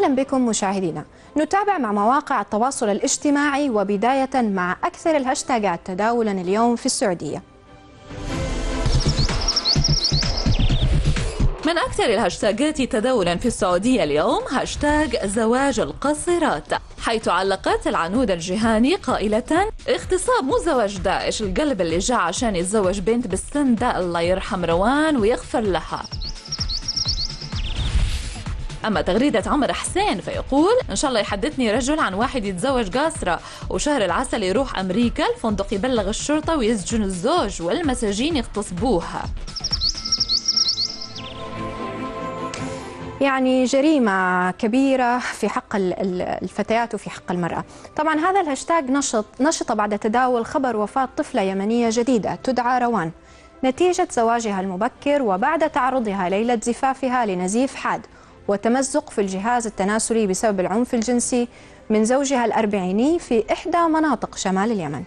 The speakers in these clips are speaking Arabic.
أهلا بكم مشاهدينا. نتابع مع مواقع التواصل الاجتماعي وبداية مع أكثر الهاشتاجات تداولا اليوم في السعودية. من أكثر الهاشتاجات تداولا في السعودية اليوم هاشتاج زواج القاصرات، حيث علقت العنودة الجهاني قائلة: اغتصاب مو زواج داعش، القلب اللي جاء عشان يتزوج بنت بالسن ده الله يرحم روان ويغفر لها. أما تغريدة عمر حسين فيقول: إن شاء الله يحدثني رجل عن واحد يتزوج قاصرة وشهر العسل يروح أمريكا، الفندق يبلغ الشرطة ويسجن الزوج والمساجين يغتصبوها. يعني جريمة كبيرة في حق الفتيات وفي حق المرأة. طبعا هذا الهاشتاج نشط بعد تداول خبر وفاة طفلة يمنية جديدة تدعى روان نتيجة زواجها المبكر، وبعد تعرضها ليلة زفافها لنزيف حاد وتمزق في الجهاز التناسلي بسبب العنف الجنسي من زوجها الأربعيني في إحدى مناطق شمال اليمن.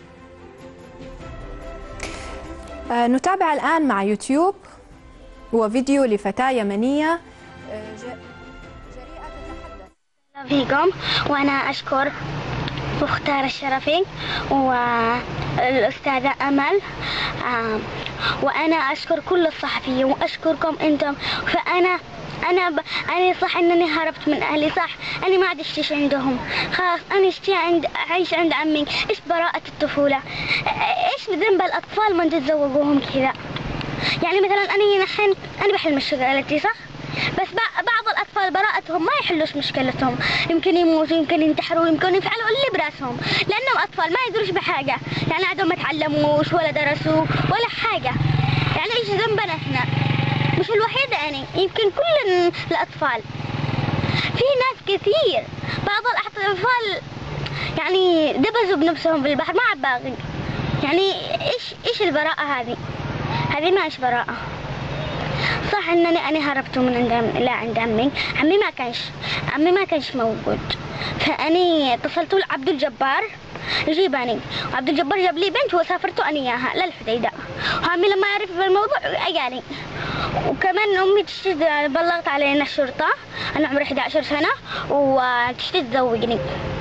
نتابع الآن مع يوتيوب وفيديو لفتاة يمنية جريئة تتحدث. فيكم، وأنا أشكر مختار الشرفي والأستاذة أمل، وأنا أشكر كل الصحفيين وأشكركم أنتم. أنا صح إنني هربت من أهلي، صح أنا ما عدت أعيش عندهم، خلاص أنا أعيش عند عمي. إيش براءة الطفولة؟ إيش ذنب الأطفال من تتزوجوهم كذا؟ يعني مثلا أنا بحل مشكلتي، صح؟ بس بعض الأطفال براءتهم ما يحلوش مشكلتهم، يمكن يموتوا، يمكن ينتحروا، يمكن يفعلوا اللي براسهم، لأنهم أطفال ما يدروش بحاجة، يعني عندهم ما تعلموش ولا درسوا ولا حاجة. يعني إيش ذنبنا إحنا؟ مش الوحيدة، يعني يمكن كل الأطفال. في ناس كثير، بعض الأطفال يعني دبزوا بنفسهم في البحر، ما عاد باقي. يعني إيش البراءة هذه ما إيش براءة. صح انني انا هربت من عند عمي ما كانش موجود، فاني اتصلت لعبد الجبار يجيبني، وعبد الجبار جاب لي بنت وسافرت انا اياها للحديده، وعمي لما عرف بالموضوع اجاني. وكمان امي تشتد بلغت علينا الشرطه، انا عمري 11 سنه وتشتد تزوجني.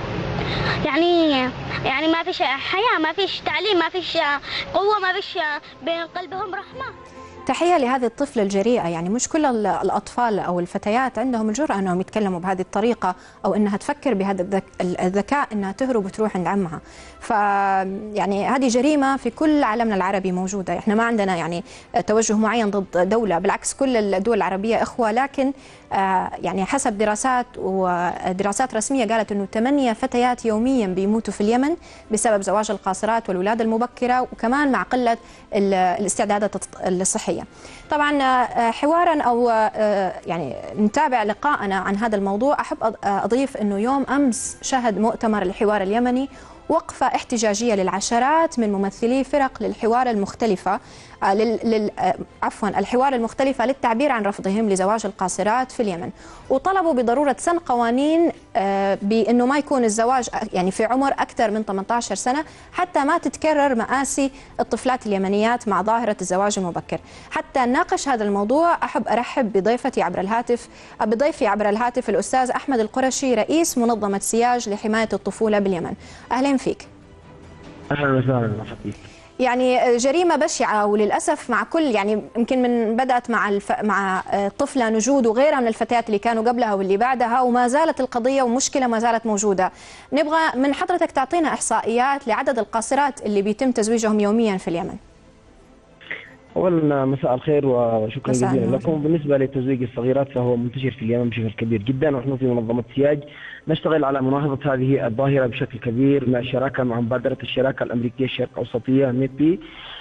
يعني ما فيش حياه، ما فيش تعليم، ما فيش قوه، ما فيش بين قلبهم رحمه. تحية لهذه الطفلة الجريئة. يعني مش كل الأطفال أو الفتيات عندهم الجرأة أنهم يتكلموا بهذه الطريقة أو أنها تفكر بهذا الذكاء أنها تهرب وتروح عند عمها. يعني هذه جريمة في كل عالمنا العربي موجودة. إحنا ما عندنا يعني توجه معين ضد دولة، بالعكس كل الدول العربية إخوة، لكن يعني حسب دراسات رسمية قالت أنه 8 فتيات يوميا بيموتوا في اليمن بسبب زواج القاصرات والولادة المبكرة، وكمان مع قلة الاستعدادات الصحية. طبعا حوارا أو يعني نتابع لقاءنا عن هذا الموضوع، أحب أضيف أنه يوم أمس شهد مؤتمر الحوار اليمني وقفة احتجاجية للعشرات من ممثلي فرق للحوار المختلفة الحوار المختلفة للتعبير عن رفضهم لزواج القاصرات في اليمن، وطلبوا بضرورة سن قوانين بأنه ما يكون الزواج يعني في عمر أكثر من 18 سنة حتى ما تتكرر مآسي الطفلات اليمنيات مع ظاهرة الزواج المبكر. حتى نناقش هذا الموضوع أحب أرحب بضيفي عبر الهاتف الأستاذ أحمد القرشي، رئيس منظمة سياج لحماية الطفولة باليمن. أهلا فيك. أهلا وسهلا فيك. يعني جريمة بشعة، وللأسف مع كل يعني يمكن من بدأت مع طفلة نجود وغيرها من الفتيات اللي كانوا قبلها واللي بعدها، وما زالت القضية ومشكلة ما زالت موجودة. نبغى من حضرتك تعطينا إحصائيات لعدد القاصرات اللي بيتم تزويجهم يوميا في اليمن. أولا مساء الخير وشكرا جزيلا لكم. بالنسبة لتزويج الصغيرات فهو منتشر في اليمن بشكل كبير جدا، ونحن في منظمة سياج نشتغل على مناهضة هذه الظاهرة بشكل كبير مع الشراكة مع مبادرة الشراكة الأمريكية الشرق أوسطية ميبي،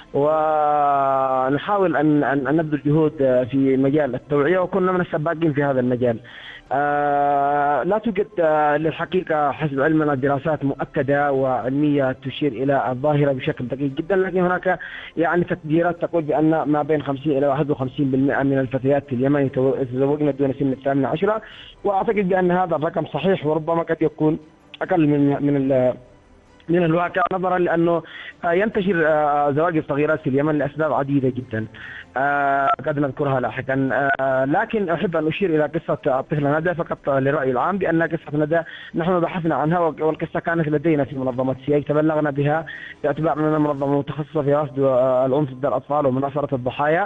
ونحاول أن نبذل جهود في مجال التوعية، وكنا من السباقين في هذا المجال. لا توجد للحقيقة حسب علمنا دراسات مؤكدة وعلمية تشير إلى الظاهرة بشكل دقيق جدا، لكن هناك يعني تقديرات تقول بأن ما بين 50 إلى 51% من الفتيات في اليمن يتزوجن دون سن 18، وأعتقد بأن هذا الرقم صحيح، وربما قد يكون أقل من الواقع، نظرا لأنه ينتشر زواج الصغيرات في اليمن لأسباب عديدة جدا قد نذكرها لاحقا. لكن أحب أن أشير إلى قصة الطفلة ندى فقط للرأي العام، بأن قصة ندى نحن بحثنا عنها والقصة كانت لدينا في منظمة سياج، تبلغنا بها باعتبار أننا منظمة متخصصة في رصد العنف ضد الأطفال ومناصرة الضحايا.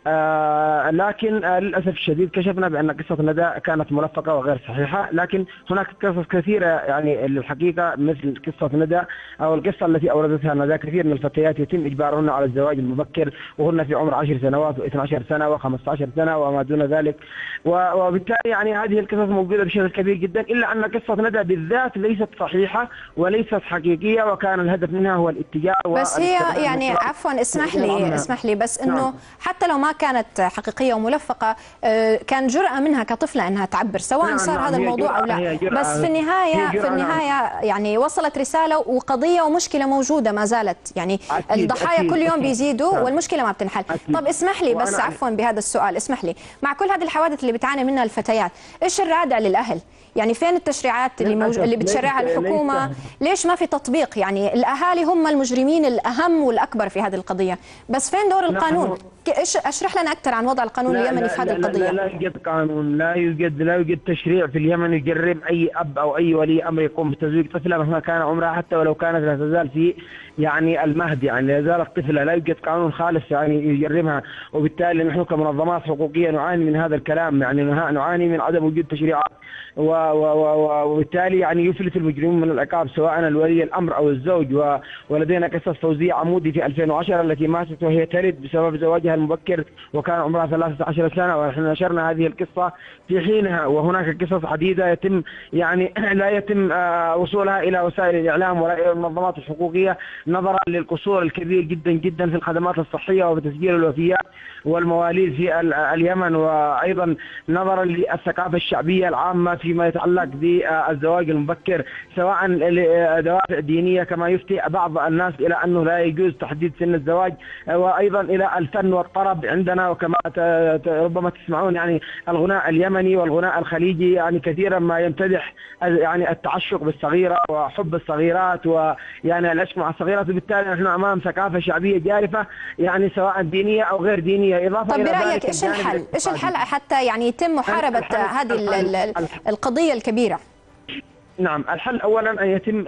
لكن للأسف الشديد كشفنا بأن قصة ندى كانت ملفقة وغير صحيحة، لكن هناك قصص كثيرة يعني الحقيقة مثل قصة ندى أو القصة التي أوردتها ندى. كثير من الفتيات يتم إجبارهن على الزواج المبكر وهن في عمر 10 سنوات و12 سنة و15 سنة وما دون ذلك، وبالتالي يعني هذه القصص موجودة بشكل كبير جدا، إلا أن قصة ندى بالذات ليست صحيحة وليست حقيقية، وكان الهدف منها هو الاتجاه. بس هي يعني عفوا اسمح لي بس إنه حتى لو ما كانت حقيقية وملفقة كان جرأة منها كطفلة أنها تعبر، سواء صار هذا الموضوع أو لا. بس في النهاية يعني وصلت رسالة وقضية ومشكلة موجودة ما زالت، يعني الضحايا كل يوم بيزيدوا والمشكلة ما بتنحل. طب اسمح لي بس عفوا بهذا السؤال، اسمح لي، مع كل هذه الحوادث اللي بتعاني منها الفتيات، إيش الرادع للأهل؟ يعني فين التشريعات اللي بتشرعها الحكومة؟ ليش ما في تطبيق؟ يعني الأهالي هم المجرمين الأهم والأكبر في هذه القضية، بس فين دور القانون؟ اشرح لنا أكثر عن وضع القانون اليمني في هذه القضية. لا يوجد قانون، لا يوجد تشريع في اليمن يجرم أي أب أو أي ولي أمر يقوم بتزويج طفلة مهما كان عمرها، حتى ولو كانت لا تزال في يعني المهد، يعني لا زالت طفلة، لا يوجد قانون خالص يعني يجرمها. وبالتالي نحن كمنظمات حقوقية نعاني من هذا الكلام، يعني نعاني من عدم وجود تشريعات، وبالتالي يعني يفلت المجرمون من العقاب سواء الولي الأمر أو الزوج. ولدينا قصة فوزية عمودي في 2010 التي ماتت وهي تلد بسبب زواجها المبكر وكان عمرها 13 سنة، ونحن نشرنا هذه القصة في حينها. وهناك قصص عديدة يتم يعني لا يتم وصولها إلى وسائل الإعلام ولا إلى المنظمات الحقوقية نظرا للقصور الكبير جدا جدا في الخدمات الصحية وبتسجيل الوفيات والمواليد في اليمن، وأيضا نظرا للثقافة الشعبية العامة فيما يتعلق بالزواج المبكر، سواء لدوافع دينية كما يفتي بعض الناس إلى أنه لا يجوز تحديد سن الزواج، وأيضا إلى الفن والطرب عندنا، وكما ربما تسمعون يعني الغناء اليمني والغناء الخليجي يعني كثيرا ما يمتدح يعني التعشق بالصغيرة وحب الصغيرات ويعني العشق مع الصغيرات، وبالتالي نحن أمام ثقافة شعبية جارفة يعني سواء دينية أو غير دينية. إضافة طب إلى برأيك إيش الحل؟ إيش الحل حتى يعني يتم محاربة هذه القضية الكبيرة؟ نعم، الحل اولا ان يتم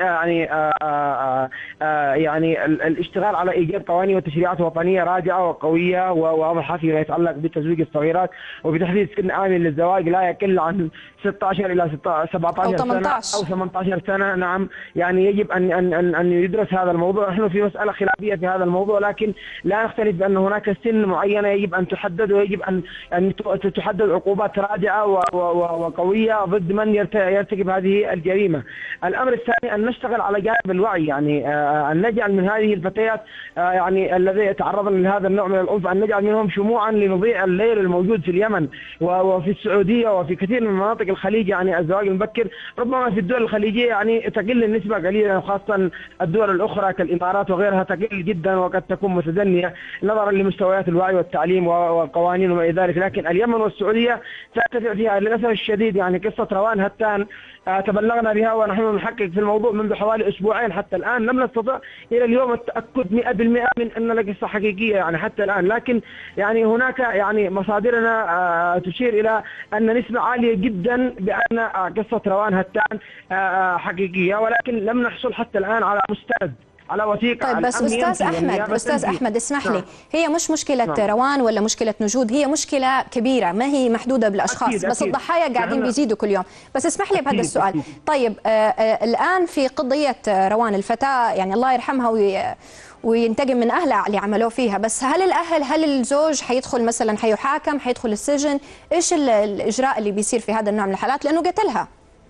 يعني الاشتغال على ايجاد قوانين وتشريعات وطنيه راجعه وقويه وواضحه فيما يتعلق بتزويج الصغيرات وبتحديد سن امن للزواج لا يقل عن 16 الى 17 سنه او 18 سنه. نعم، يعني يجب ان يدرس هذا الموضوع. نحن في مساله خلافيه في هذا الموضوع، لكن لا نختلف بان هناك سن معينه يجب ان تحدد، ويجب ان تحدد عقوبات رادعه وقويه ضد من يرتكب هذه الجريمه. الأمر الثاني أن نشتغل على جانب الوعي، يعني أن نجعل من هذه الفتيات يعني الذي يتعرضن لهذا النوع من العنف أن نجعل منهم شموعا لنضيء الليل الموجود في اليمن وفي السعودية وفي كثير من مناطق الخليج. يعني الزواج المبكر ربما في الدول الخليجية يعني تقل النسبة قليلا، وخاصة الدول الأخرى كالإمارات وغيرها تقل جدا وقد تكون متدنية نظرا لمستويات الوعي والتعليم والقوانين وما إلى ذلك. لكن اليمن والسعودية ترتفع فيها للأسف الشديد. يعني قصة روان هتان تبلغنا بها ونحن نحقق في الموضوع منذ حوالي أسبوعين، حتى الآن لم نستطع إلى اليوم التأكد 100% من أن القصة حقيقية يعني حتى الآن. لكن يعني هناك يعني مصادرنا تشير إلى أن نسبة عالية جدا بأن قصة روان هتان حقيقية، ولكن لم نحصل حتى الآن على مستند على وثيقة. طيب بس أستاذ أحمد اسمح لي، هي مش مشكلة روان ولا مشكلة نجود، هي مشكلة كبيرة ما هي محدودة بالأشخاص. بس الضحايا قاعدين بيزيدوا كل يوم. بس اسمح لي بهذا السؤال. طيب الآن في قضية روان الفتاة يعني الله يرحمها وينتقم من أهلها اللي عملوه فيها، بس هل الزوج حيدخل مثلا حيحاكم حيدخل السجن؟ إيش الإجراء اللي بيصير في هذا النوع من الحالات لأنه قتلها؟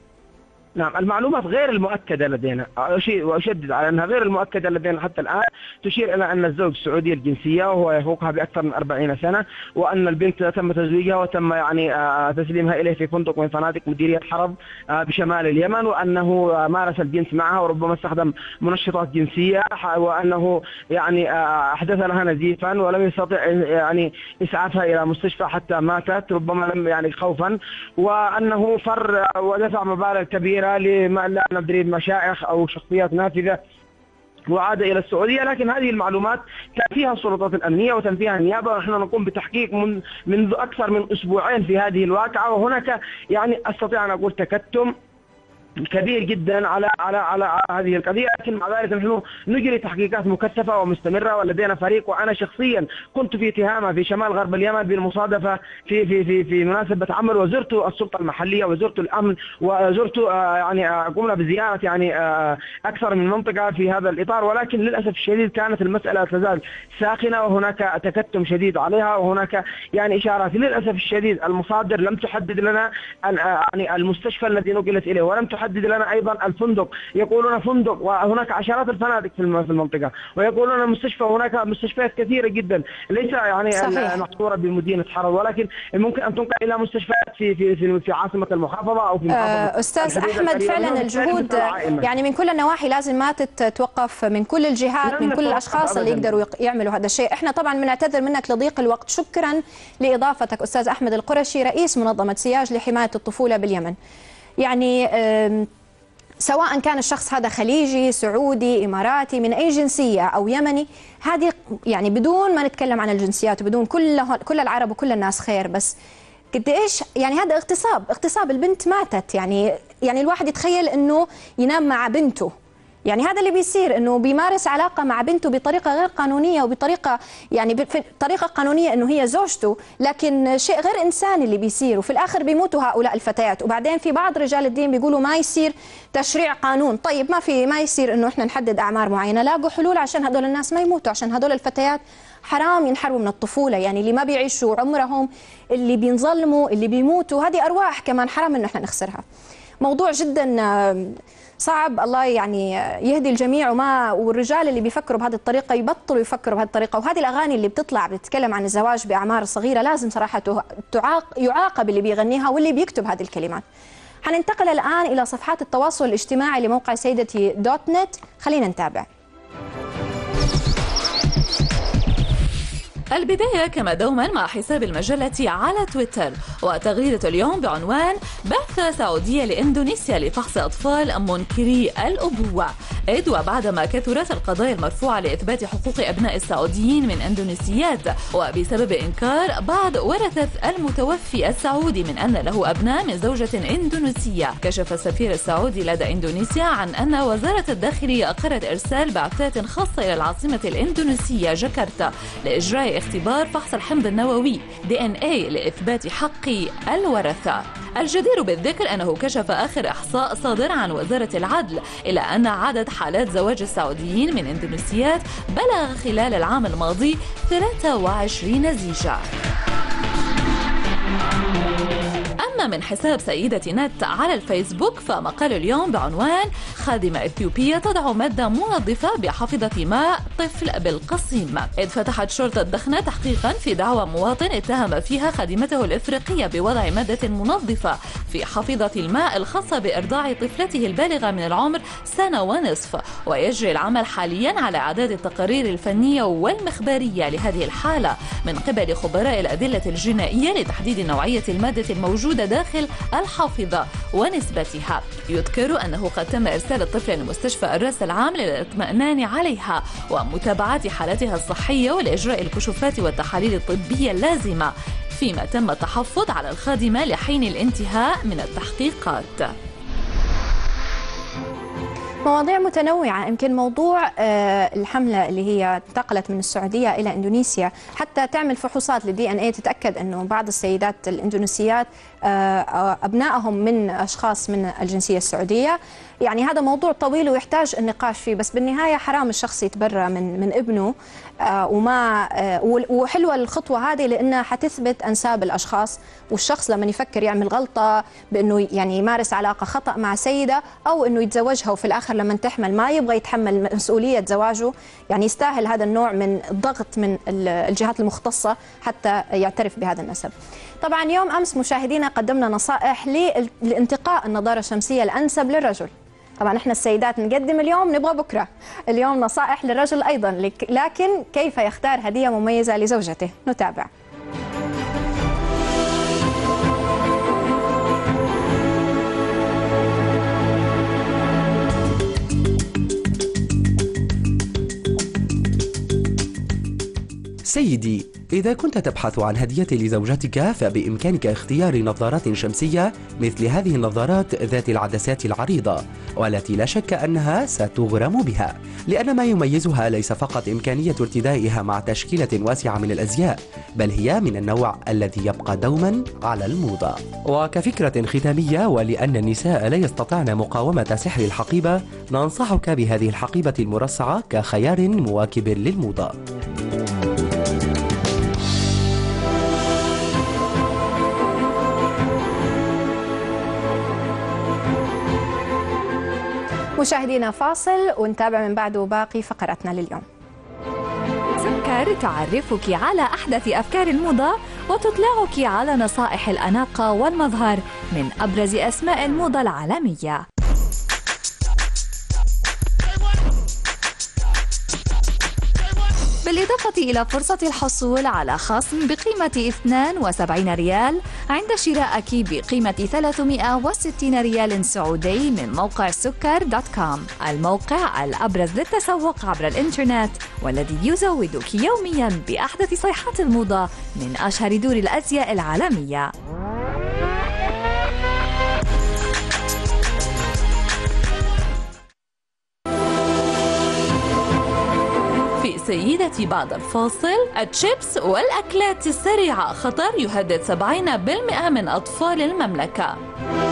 نعم، المعلومات غير المؤكدة لدينا، وأشدد على أنها غير المؤكدة لدينا حتى الآن، تشير إلى أن الزوج سعودي الجنسية وهو يفوقها بأكثر من 40 سنة، وأن البنت تم تزويجها وتم يعني تسليمها إليه في فندق من فنادق مديرية حرب بشمال اليمن، وأنه مارس الجنس معها وربما استخدم منشطات جنسية، وأنه يعني أحدث لها نزيفا ولم يستطع يعني إسعافها إلى مستشفى حتى ماتت ربما لم يعني خوفا، وأنه فر ودفع مبالغ كبيرة لما لا ندري مشايخ أو شخصيات نافذة وعاد إلى السعودية. لكن هذه المعلومات تنفيها السلطات الأمنية وتنفيها النيابة، ونحن نقوم بتحقيق منذ أكثر من أسبوعين في هذه الواقعة. وهناك يعني أستطيع أن أقول تكتم كبير جدا على هذه القضيه، لكن مع ذلك نحن نجري تحقيقات مكثفه ومستمره، ولدينا فريق. وانا شخصيا كنت في تهامه في شمال غرب اليمن بالمصادفه في مناسبه عمل، وزرت السلطه المحليه وزرت الامن وزرت يعني قمنا بزياره يعني اكثر من منطقه في هذا الاطار، ولكن للاسف الشديد كانت المساله تزال ساخنه وهناك تكتم شديد عليها، وهناك يعني اشارات. للاسف الشديد المصادر لم تحدد لنا يعني المستشفى الذي نقلت اليه، ولم تحدد لنا ايضا الفندق. يقولون فندق وهناك عشرات الفنادق في المنطقه، ويقولون المستشفى هناك مستشفيات كثيره جدا ليس يعني محصوره بمدينه حرر، ولكن ممكن ان تنقل الى مستشفيات في عاصمه المحافظه او في محافظه. استاذ احمد، فعلا الجهود يعني من كل النواحي لازم ما تتوقف، من كل الجهات، من كل الاشخاص اللي يقدروا يعملوا هذا الشيء. احنا طبعا بنعتذر منك لضيق الوقت. شكرا لاضافتك استاذ احمد القرشي، رئيس منظمه سياج لحمايه الطفوله باليمن. يعني سواء كان الشخص هذا خليجي، سعودي، إماراتي، من أي جنسية أو يمني، هذه يعني بدون ما نتكلم عن الجنسيات وبدون كل العرب وكل الناس خير، بس قد ايش يعني هذا اغتصاب. البنت ماتت. يعني الواحد يتخيل انه ينام مع بنته، يعني هذا اللي بيصير، انه بيمارس علاقه مع بنته بطريقه غير قانونيه، وبطريقه يعني بطريقه قانونيه انه هي زوجته، لكن شيء غير انساني اللي بيصير. وفي الاخر بيموتوا هؤلاء الفتيات. وبعدين في بعض رجال الدين بيقولوا ما يصير تشريع قانون. طيب ما يصير انه احنا نحدد اعمار معينه، لاقوا حلول عشان هذول الناس ما يموتوا، عشان هذول الفتيات حرام ينحرموا من الطفوله. يعني اللي ما بيعيشوا عمرهم، اللي بينظلموا، اللي بيموتوا، هذه ارواح كمان حرام انه احنا نخسرها. موضوع جدا صعب. الله يعني يهدي الجميع، والرجال اللي بيفكروا بهذه الطريقه يبطلوا يفكروا بهذه الطريقه. وهذه الاغاني اللي بتطلع بتتكلم عن الزواج باعمار صغيره لازم صراحه يعاقب اللي بيغنيها واللي بيكتب هذه الكلمات. حننتقل الان الى صفحات التواصل الاجتماعي لموقع سيدتي .net. خلينا نتابع. البداية كما دوما مع حساب المجلة على تويتر، وتغريدة اليوم بعنوان بعثة سعودية لإندونيسيا لفحص أطفال منكري الأبوة. إذ وبعدما كثرت القضايا المرفوعة لإثبات حقوق أبناء السعوديين من أندونيسيات، وبسبب إنكار بعض ورثة المتوفي السعودي من أن له أبناء من زوجة إندونيسية، كشف السفير السعودي لدى إندونيسيا عن أن وزارة الداخلية أقرت إرسال بعثات خاصة إلى العاصمة الإندونيسية جاكرتا لإجراء اختبار فحص الحمض النووي DNA لإثبات حق الورثة. الجدير بالذكر أنه كشف آخر إحصاء صادر عن وزارة العدل إلى أن عدد حالات زواج السعوديين من إندونيسيات بلغ خلال العام الماضي 23 زيجة. من حساب سيدة نت على الفيسبوك فمقال اليوم بعنوان خادمة إثيوبية تضع مادة منظفة بحافظة ماء طفل بالقصيم. إذ فتحت شرطة دخنة تحقيقا في دعوى مواطن اتهم فيها خادمته الإفريقية بوضع مادة منظفة في حافظة الماء الخاصة بإرضاع طفلته البالغة من العمر 1.5 سنة. ويجري العمل حاليا على إعداد التقارير الفنية والمخبرية لهذه الحالة من قبل خبراء الأدلة الجنائية لتحديد نوعية المادة الموجودة داخل الحافظة ونسبتها. يذكر أنه قد تم إرسال الطفل لمستشفى الرأس العام للاطمئنان عليها ومتابعة حالتها الصحية ولإجراء الكشوفات والتحاليل الطبية اللازمة، فيما تم التحفظ على الخادمة لحين الانتهاء من التحقيقات. مواضيع متنوعة. يمكن موضوع الحملة اللي هي انتقلت من السعودية إلى إندونيسيا حتى تعمل فحوصات للDNA تتأكد أنه بعض السيدات الإندونيسيات أبنائهم من أشخاص من الجنسية السعودية. يعني هذا موضوع طويل ويحتاج النقاش فيه، بس بالنهاية حرام الشخص يتبرى من ابنه. وحلوة الخطوة هذه لأنها حتثبت أنساب الأشخاص، والشخص لما يفكر يعمل غلطة بأنه يعني يمارس علاقة خطأ مع سيدة أو أنه يتزوجها وفي الآخر لما تحمل ما يبغى يتحمل مسؤولية زواجه، يعني يستاهل هذا النوع من الضغط من الجهات المختصة حتى يعترف بهذا النسب. طبعا يوم أمس مشاهدينا قدمنا نصائح لانتقاء النظارة الشمسية الأنسب للرجل. طبعا احنا السيدات نقدم اليوم نبغى بكرة، اليوم نصائح للرجل أيضا، لكن كيف يختار هدية مميزة لزوجته؟ نتابع. سيدي، إذا كنت تبحث عن هدية لزوجتك فبإمكانك اختيار نظارات شمسية مثل هذه النظارات ذات العدسات العريضة، والتي لا شك أنها ستغرم بها، لأن ما يميزها ليس فقط إمكانية ارتدائها مع تشكيلة واسعة من الأزياء، بل هي من النوع الذي يبقى دوما على الموضة. وكفكرة ختامية، ولأن النساء لا يستطعن مقاومة سحر الحقيبة، ننصحك بهذه الحقيبة المرصعة كخيار مواكب للموضة. مشاهدينا فاصل ونتابع من بعده باقي فقراتنا لليوم. سكر تعرفك على أحدث أفكار الموضة وتطلعك على نصائح الأناقة والمظهر من أبرز أسماء الموضة العالمية. بالإضافة إلى فرصة الحصول على خصم بقيمة 72 ريال عند شرائك بقيمة 360 ريال سعودي من موقع سكر.com، الموقع الأبرز للتسوق عبر الإنترنت والذي يزودك يوميا بأحدث صيحات الموضة من أشهر دور الأزياء العالمية. سيدتي بعد الفاصل، الشيبس والأكلات السريعة خطر يهدد 70% من أطفال المملكة.